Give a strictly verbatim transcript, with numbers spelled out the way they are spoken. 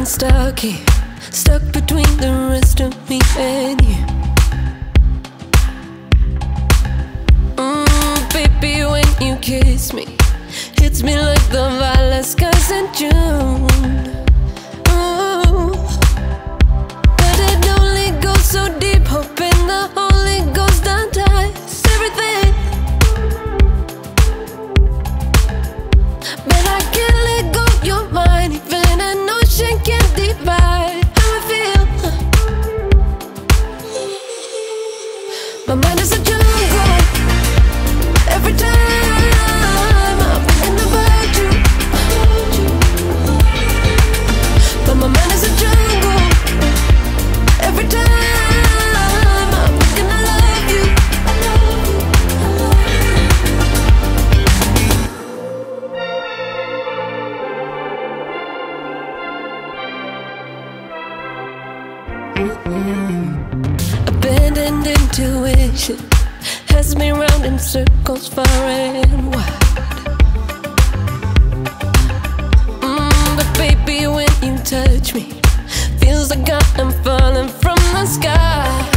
feeling stuck here, stuck between the rest of me and you. Mm, baby, when you kiss me, hits me like the violet skies in June. Ooh. But it only goes so deep, hoping the Holy Ghost unties everything. But I can't let go, you're mine, even an ocean can't divide how I feel. My mind is a jungle. Every time I'm thinking about you, but my mind is a jungle. Every time I'm thinking I love you. Abandoned intuition has me round in circles far and wide. Mm, but baby, when you touch me, feels like I'm falling from the sky.